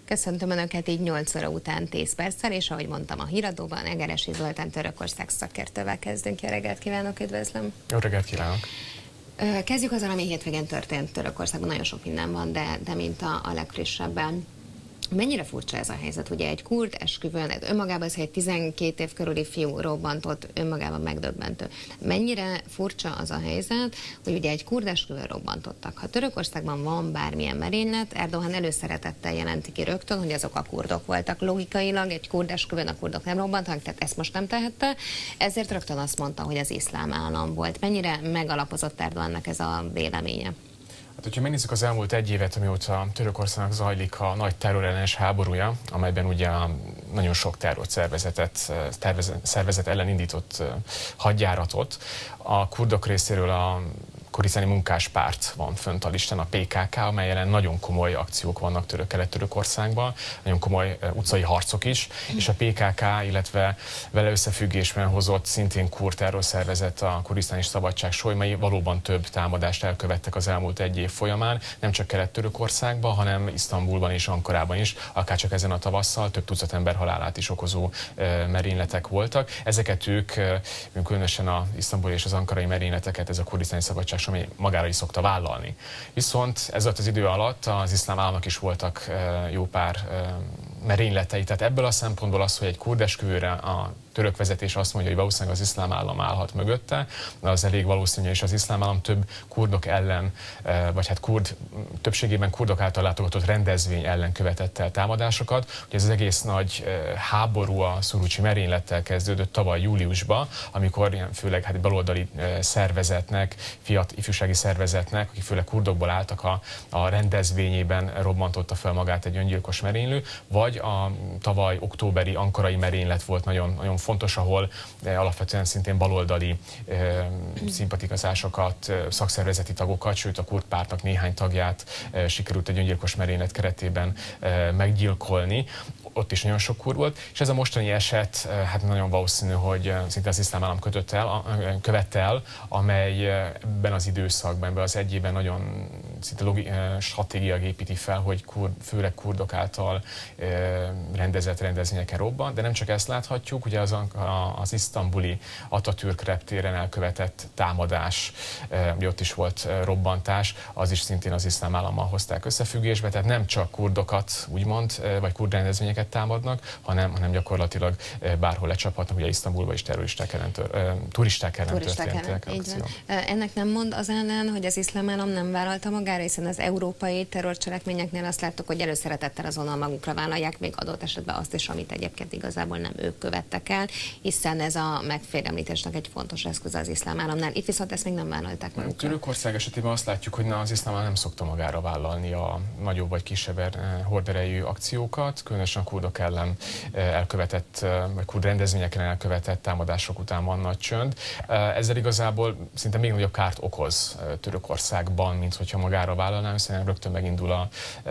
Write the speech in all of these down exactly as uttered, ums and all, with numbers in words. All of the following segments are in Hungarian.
Köszöntöm Önöket így nyolc óra után tíz perccel, és ahogy mondtam a híradóban, Egeresi Zoltán Törökország szakértővel kezdünk. Jó reggelt kívánok, üdvözlöm! Jó reggelt kívánok! Kezdjük azzal, ami hétvégén történt Törökországban. Nagyon sok minden van, de, de mint a, a legfrissebben. Mennyire furcsa ez a helyzet? Ugye egy kurd esküvőn, önmagában ez egy tizenkét év körüli fiú robbantott, önmagában megdöbbentő. Mennyire furcsa az a helyzet, hogy ugye egy kurd esküvőn robbantottak. Ha Törökországban van bármilyen merénylet, Erdogan előszeretettel jelenti ki rögtön, hogy azok a kurdok voltak. Logikailag egy kurd esküvőn a kurdok nem robbantak, tehát ezt most nem tehette. Ezért rögtön azt mondta, hogy az iszlám állam volt. Mennyire megalapozott Erdogannak ez a véleménye? Hát, hogyha megnézzük az elmúlt egy évet, amióta Törökországnak zajlik a nagy terrorellenes háborúja, amelyben ugye nagyon sok terrorszervezetet, szervezet ellen indított hadjáratot, a kurdok részéről a Kurdisztáni Munkáspárt van fönt a listán, a pé ká ká, amely ellen nagyon komoly akciók vannak török Kelet-Törökországban, nagyon komoly utcai harcok is, és a pé ká ká, illetve vele összefüggésben hozott szintén kurd terrorszervezet, a Kurdisztáni Szabadság Solymai valóban több támadást elkövettek az elmúlt egy év folyamán, nem csak Kelet-Törökországban, hanem Isztambulban és Ankarában is, akárcsak ezen a tavasszal több tucat ember halálát is okozó merényletek voltak. Ezeket ők, különösen az isztambuli és az ankarai merényleteket, ez a Kurdisztáni Szabadság ami magára is szokta vállalni. Viszont ez alatt az idő alatt az iszlám államnak is voltak jó pár merényletei. Tehát ebből a szempontból az, hogy egy kurd esküvőre a török vezetés azt mondja, hogy valószínűleg az iszlám állam állhat mögötte, de az elég valószínű, és az iszlám állam több kurdok ellen, vagy hát kurd, többségében kurdok által látogatott rendezvény ellen követett el támadásokat. Ugye ez az egész nagy háború a szurucsi merénylettel kezdődött tavaly júliusban, amikor ilyen főleg hát baloldali szervezetnek, fiat ifjúsági szervezetnek, akik főleg kurdokból álltak a, a rendezvényében robbantotta fel magát egy öngyilkos merénylő, vagy a tavaly októberi ankarai merénylet volt nagyon, nagyon fontos, ahol eh, alapvetően szintén baloldali eh, szimpatizásokat, eh, szakszervezeti tagokat, sőt a kurd pártnak néhány tagját eh, sikerült egy öngyilkos merénylet keretében eh, meggyilkolni. Ott is nagyon sok kurd volt, és ez a mostani eset eh, hát nagyon valószínű, hogy eh, szinte az iszlám állam kötött el, a, követte el, amely eh, ebben az időszakban, ebben az egy évben nagyon szinte logi, eh, stratégiailag építi fel, hogy kurd, főleg kurdok által eh, rendezett rendezvényeken robban, de nem csak ezt láthatjuk, ugye az, az isztambuli Atatürk reptéren elkövetett támadás, ugye ott is volt robbantás, az is szintén az iszlám állammal hozták összefüggésbe, tehát nem csak kurdokat, úgymond, vagy kurd rendezvényeket támadnak, hanem, hanem gyakorlatilag bárhol lecsaphatnak, ugye Isztambulban is terroristák ellen, turisták ellen történtek akciók. Ennek nem mond az ellen, hogy az iszlám állam nem vállalta magára, hiszen az európai terrorcselekményeknél azt láttuk, hogy előszeretettel azonnal magukra vállalják, még adott esetben azt is, amit egyébként igazából nem ők követtek el, hiszen ez a megfélemlítésnek egy fontos eszköz az iszlám államnál. Itt viszont ezt még nem vállalták magukra. Törökország esetében azt látjuk, hogy na, az iszlám állam nem szokta magára vállalni a nagyobb vagy kisebb horderejű akciókat, különösen a kurdok ellen elkövetett, vagy kurd rendezvényeken elkövetett támadások után van nagy csönd. Ezzel igazából szinte még nagyobb kárt okoz Törökországban, mint hogyha magára vállalná, hiszen rögtön megindul a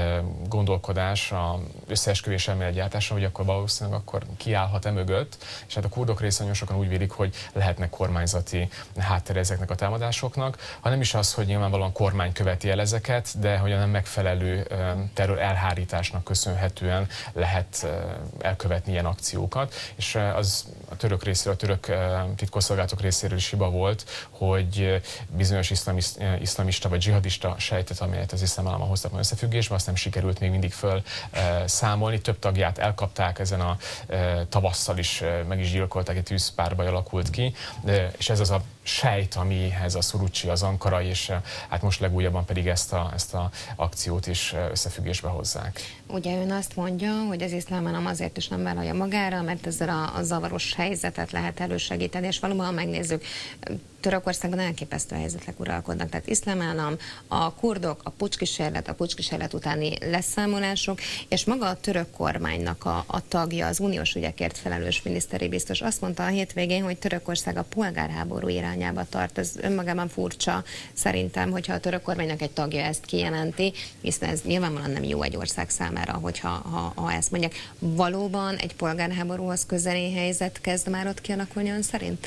gondolkodás, a összeesküvés elméletgyártása, hogy akkor valószínűleg akkor kiállhat-e mögött, és hát a kurdok részén nagyon sokan úgy vélik, hogy lehetnek kormányzati háttere ezeknek a támadásoknak, ha nem is az, hogy nyilvánvalóan kormány követi el ezeket, de hogy a nem megfelelő terror elhárításnak köszönhetően lehet elkövetni ilyen akciókat, és az a török részéről, a török titkosszolgálatok részéről is hiba volt, hogy bizonyos iszlamista vagy dzsihadista sejtet, amelyet az iszlám állammal hoztak meg összefüggésbe, azt nem sikerült még mindig föl számolni. Több tagját elkapták, ezen a tavasszal is meg is gyilkolták, egy tűzpárbaj alakult ki, és ez az a sejt, amihez a szurucsi, az ankarai, és hát most legújabban pedig ezt a, ezt a akciót is összefüggésbe hozzák. Ugye ön azt mondja, hogy az iszlám állam azért is nem vállalja magára, mert ezzel a, a zavaros helyzetet lehet elősegíteni, és valóban megnézzük, Törökországban elképesztő helyzetek uralkodnak, tehát iszlám állam, a kurdok, a pucskísérlet, a pucskísérlet utáni leszámolások, és maga a török kormánynak a, a tagja, az uniós ügyekért felelős miniszteri biztos azt mondta a hétvégén, hogy Törökország a polgárháború irányába tart. Ez önmagában furcsa szerintem, hogyha a török kormánynak egy tagja ezt kijelenti, hiszen ez nyilvánvalóan nem jó egy ország számára, hogyha ha, ha ezt mondják. Valóban egy polgárháborúhoz közeli helyzet kezd már ott kialakulni ön szerint?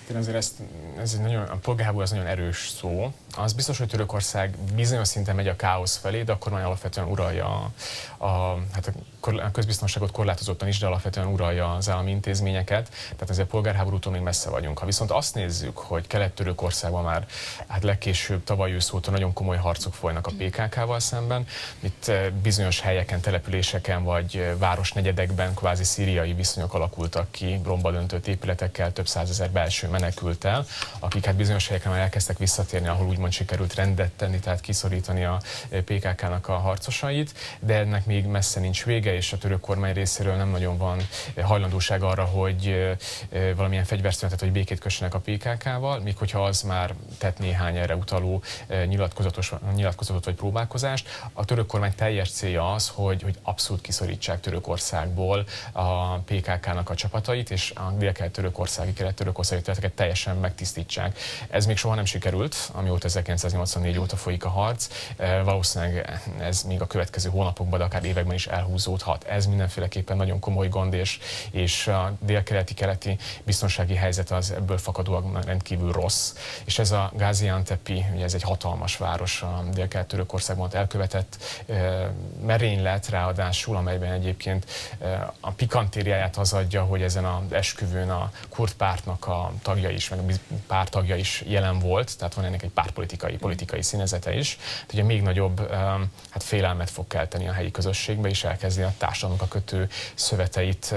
azért ezt, ez egy nagyon, a polgárháború az nagyon erős szó. Az biztos, hogy Törökország bizonyos szinten megy a káosz felé, de akkor már alapvetően uralja a, a, hát a közbiztonságot korlátozottan is, de alapvetően uralja az állami intézményeket. Tehát azért a polgárháborútól még messze vagyunk. Ha viszont azt nézzük, hogy Kelet-Törökországban már hát legkésőbb tavaly ősz óta nagyon komoly harcok folynak a pé ká ká-val szemben, itt bizonyos helyeken, településeken vagy városnegyedekben kvázi szíriai viszonyok alakultak ki, romba döntött épületekkel, több százezer belső menekülttel, akik hát bizonyos helyekre már elkezdtek visszatérni, ahol úgymond sikerült rendet tenni, tehát kiszorítani a pé ká ká-nak a harcosait, de ennek még messze nincs vége, és a török kormány részéről nem nagyon van hajlandóság arra, hogy valamilyen fegyverszünetet vagy békét kössenek a pé ká ká-val, míg hogyha az már tett néhány erre utaló nyilatkozatos, nyilatkozatot vagy próbálkozást. A török kormány teljes célja az, hogy, hogy abszolút kiszorítsák Törökországból a pé ká ká-nak a csapatait, és a dél-kelet-törökországi, kelet-törökországi területeket teljesen megtisztítsák. Ez még soha nem sikerült, amióta ezerkilencszáznyolcvannégy óta folyik a harc. Valószínűleg ez még a következő hónapokban, de akár években is elhúzódhat. Ez mindenféleképpen nagyon komoly gond, és, és a dél-keleti-keleti biztonsági helyzet az ebből fakadóan rendkívül rossz. És ez a Gaziantepi, ugye ez egy hatalmas város a dél-kelet-Törökországban elkövetett merénylet ráadásul, amelyben egyébként a pikantériáját az adja, hogy ezen az esküvőn a kurd pártnak a tagja is, meg a pártagja is jelen volt, tehát van ennek egy pártpolitikai, politikai színezete is. Tehát ugye még nagyobb hát félelmet fog kelteni a helyi közösségbe, és elkezdi a társadalomnak a kötő szöveteit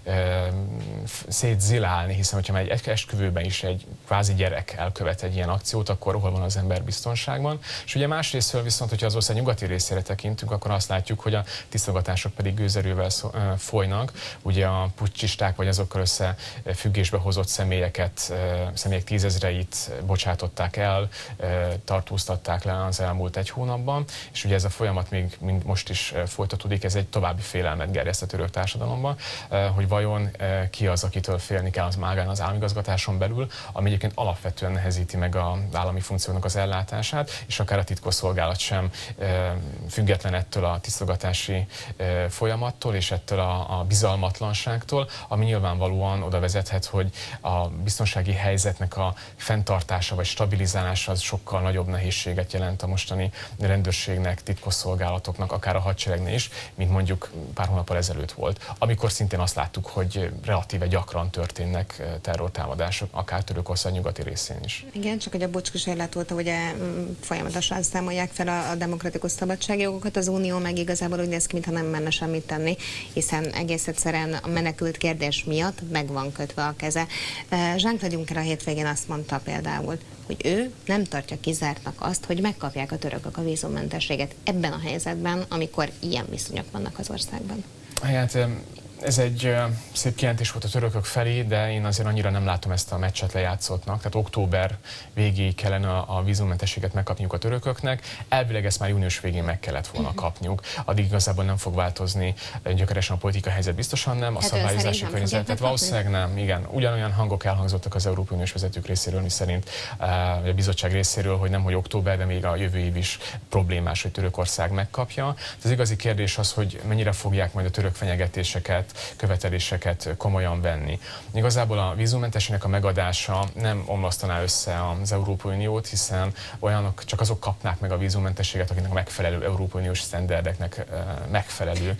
szétzilálni, hiszen hogyha már egy esküvőben is egy kvázi gyerek elkövet egy ilyen akciót, akkor hol van az ember biztonságban. És ugye másrésztől viszont, hogyha az ország nyugati részére tekintünk, akkor azt látjuk, hogy a tisztogatások pedig gőzerővel folynak. Ugye a puccsisták vagy azokkal összefüggésbe hozott személyeket, személyek tízezreit bocsátották el, tartóztatták le az elmúlt egy hónapban, és ugye ez a folyamat még mind most is folytatódik, ez egy további félelmet gerjeszt a török társadalomban, hogy vajon ki az, akitől félni kell az mágán az államigazgatáson belül, ami egyébként alapvetően nehezíti meg az állami funkciónak az ellátását, és akár a titkosszolgálat sem független ettől a tisztogatási folyamattól és ettől a, a bizalmatlanságtól, ami nyilvánvalóan oda vezethet, hogy a biztonsági helyzetnek a fenntartása vagy stabilizálása az sokkal nagyobb nehézséget jelent a mostani rendőrségnek, titkosszolgálatoknak, akár a hadseregnél is, mint mondjuk pár hónappal ezelőtt volt, amikor szintén azt láttuk, hogy relatíve gyakran történnek terrortámadások, akár Törökország nyugati részén is. Igen, csak hogy a Bocs kísérlet óta ugye folyamatosan számolják fel a, a demokratikus szabadságjogokat, az Unió meg igazából úgy néz ki, mintha nem menne semmit tenni, hiszen egész egyszerűen a menekült kérdés miatt meg van kötve a keze. Jean-Claude Juncker a hétvégén azt mondta például, hogy ő nem tartja kizártnak azt, hogy megkapják a törökök a vízummentességet ebben a helyzetben, amikor ilyen viszonyok vannak az országban. Hát, ez egy szép kijelentés volt a törökök felé, de én azért annyira nem látom ezt a meccset lejátszottnak. Tehát október végéig kellene a vízummentességet megkapniuk a törököknek. Elvileg ezt már június végén meg kellett volna kapniuk. Addig igazából nem fog változni gyökeresen a politikai helyzet, biztosan nem. A hát szabályozási környezet, tehát valószínűleg nem. Igen, ugyanolyan hangok elhangzottak az Európai Uniós vezetők részéről, miszerint a bizottság részéről, hogy nem, hogy október, de még a jövő év is problémás, hogy Törökország megkapja. Az igazi kérdés az, hogy mennyire fogják majd a török fenyegetéseket, követeléseket komolyan venni. Igazából a vízummentességnek a megadása nem omlasztaná össze az Európai Uniót, hiszen olyanok, csak azok kapnák meg a vízummentességet, akiknek a megfelelő Európai Uniós sztenderdeknek megfelelő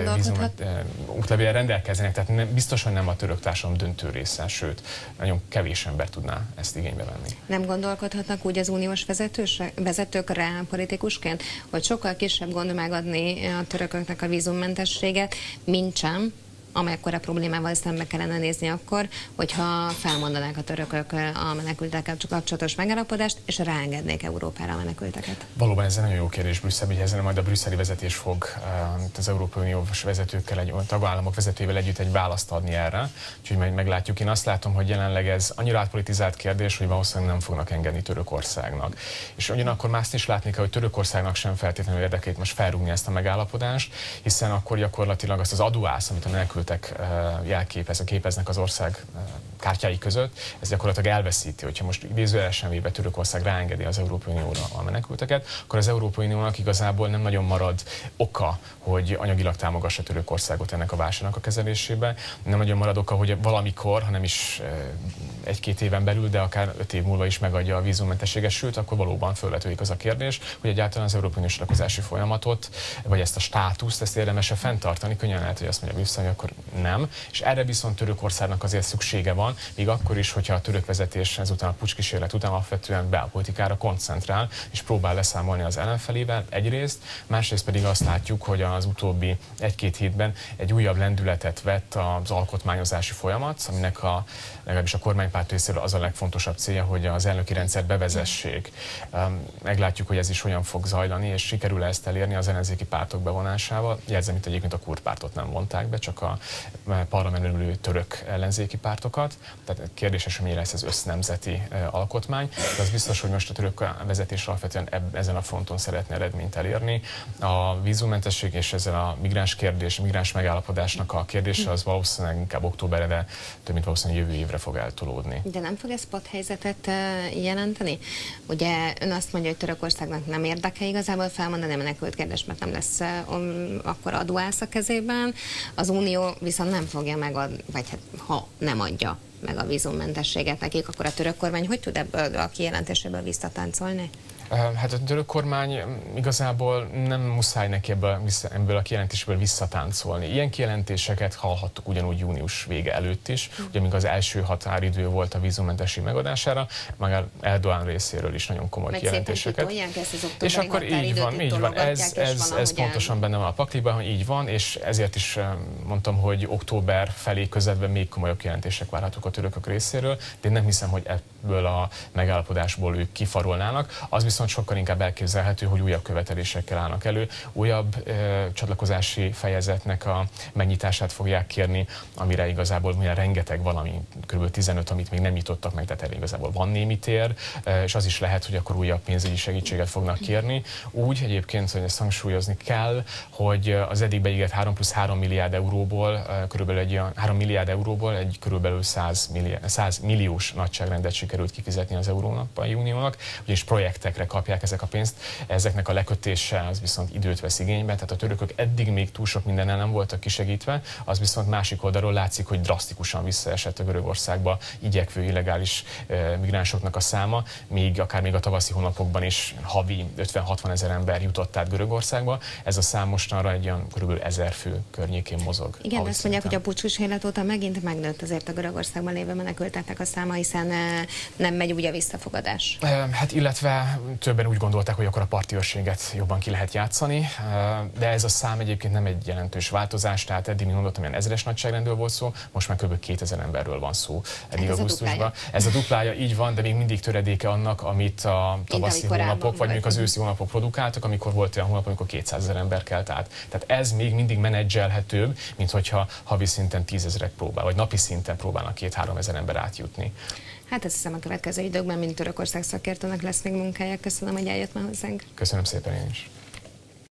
útlevéllel rendelkeznek. Tehát nem, biztosan nem a török társadalom döntő része, sőt, nagyon kevés ember tudná ezt igénybe venni. Nem gondolkodhatnak úgy az uniós vezetők rá politikusként, hogy sokkal kisebb gond megadni a törököknek a vízummentességet, mint sem, amekkora problémával szembe kellene nézni akkor, hogyha felmondanák a törökök a menekültekkel kapcsolatos megállapodást, és ráengednék Európára a menekülteket. Valóban ez egy nagyon jó kérdés Brüsszel, hogy ezen majd a brüsszeli vezetés fog az Európai Uniós vezetőkkel, egy, tagállamok vezetőivel együtt egy választ adni erre, úgyhogy majd meglátjuk. Én azt látom, hogy jelenleg ez annyira átpolitizált kérdés, hogy valószínűleg nem fognak engedni Törökországnak. És ugyanakkor más is látni kell, hogy Törökországnak sem feltétlenül érdekét most felrúgni ezt a megállapodást, hiszen akkor gyakorlatilag azt az adóász, amit a menekült jelképez, képeznek az ország kártyái között, ez gyakorlatilag elveszíti. Hogyha most idézőjelesen véve Törökország ráengedi az Európai Unióra a menekülteket, akkor az Európai Uniónak igazából nem nagyon marad oka, hogy anyagilag támogassa Törökországot ennek a válságnak a kezelésében. Nem nagyon marad oka, hogy valamikor, ha nem is egy-két éven belül, de akár öt év múlva is megadja a vízummentességet, sőt, akkor valóban felvetődik az a kérdés, hogy egyáltalán az Európai Uniós csatlakozási folyamatot, vagy ezt a státuszt, ezt érdemes-e fenntartani. Könnyen lehet, hogy azt mondja vissza, hogy akkor nem. És erre viszont Törökországnak azért szüksége van, még akkor is, hogyha a török vezetés ezután a pucskísérlet után alapvetően belpolitikára koncentrál, és próbál leszámolni az ellenfelével egyrészt, másrészt pedig azt látjuk, hogy az utóbbi egy-két hétben egy újabb lendületet vett az alkotmányozási folyamat, aminek a, legalábbis a kormánypárt részéről az a legfontosabb célja, hogy az elnöki rendszert bevezessék. Meglátjuk, hogy ez is hogyan fog zajlani, és sikerül ezt elérni az ellenzéki pártok bevonásával. Jelzem, itt egyébként a kurd pártot nem vonták be, csak a parlamentben ülő török ellenzéki pártokat. Tehát kérdéses, hogy mi lesz ez össznemzeti alkotmány. De az biztos, hogy most a török vezetés alapvetően ezen a fronton szeretne eredményt elérni. A vízummentesség és ezzel a migráns kérdés, a migráns megállapodásnak a kérdése az valószínűleg inkább októberre, de több mint valószínűleg jövő évre fog eltolódni. De nem fog ez padhelyzetet jelenteni? Ugye ön azt mondja, hogy Törökországnak nem érdeke igazából felmondani a menekült kérdést, mert nem lesz um, akkor adóász a kezében. Az Unió viszont nem fogja megadni, vagy hát ha nem adja meg a vízummentességet nekik, akkor a török kormány hogy tud ebből a kijelentéséből visszatáncolni? Hát a török kormány igazából nem muszáj neki ebből, ebből a kijelentésből visszatáncolni. Ilyen kijelentéseket hallhattuk ugyanúgy június vége előtt is, ugye még az első határidő volt a vízummentesség megadására, meg Erdoğan részéről is nagyon komoly meg kijelentéseket. És akkor így van, így van, ez, ez, ez pontosan benne van a pakliban, hogy így van, és ezért is mondtam, hogy október felé közelben még komolyabb kijelentések várhatók a törökök részéről, de én nem hiszem, hogy ebből a megállapodásból ők kifarolnának. Az viszont sokkal inkább elképzelhető, hogy újabb követelésekkel állnak elő, újabb ö, csatlakozási fejezetnek a megnyitását fogják kérni, amire igazából milyen rengeteg valami, kb. tizenöt, amit még nem nyitottak meg, tehát erre igazából van némi tér, és az is lehet, hogy akkor újabb pénzügyi segítséget fognak kérni. Úgy egyébként, hogy ezt hangsúlyozni kell, hogy az eddig beígért három plusz három milliárd euróból, körülbelül egy olyan három milliárd euróból egy körülbelül száz, milliárd, száz milliós nagyságrendet sikerült kifizetni az Európai Uniónak, ugyanis projektekre kapják ezek a pénzt, ezeknek a lekötése az viszont időt vesz igénybe, tehát a törökök eddig még túl sok mindennel nem voltak kisegítve, az viszont másik oldalról látszik, hogy drasztikusan visszaesett a Görögországba igyekvő illegális e, migránsoknak a száma, még akár még a tavaszi hónapokban is havi ötven-hatvan ezer ember jutott át Görögországba, ez a szám mostanra egy olyan kb. ezer fő környékén mozog. Igen, azt mondják, hogy a pucskísérlet óta megint megnőtt azért a Görögországban lévő menekülteknek a száma, hiszen e, nem megy úgy a visszafogadás. E, hát illetve többen úgy gondolták, hogy akkor a parti őrséget jobban ki lehet játszani, de ez a szám egyébként nem egy jelentős változás, tehát eddig, mint mondottam, ilyen ezeres nagyságrendről volt szó, most már kb. kétezer emberről van szó eddig hát augusztusban. Ez a duplája, így van, de még mindig töredéke annak, amit a tavaszi hónapok, vagy mondjuk az őszi hónapok produkáltak, amikor volt olyan hónap, amikor kétszázezer ember kelt át. Tehát ez még mindig menedzselhetőbb, mint hogyha havi szinten tízezerek próbál, vagy napi szinten próbálnak két-három ezer ember átjutni. Hát azt hiszem, a következő időkben, mint Törökország szakértőnek lesz még munkája. Köszönöm, hogy eljött ma hozzánk. Köszönöm szépen én is.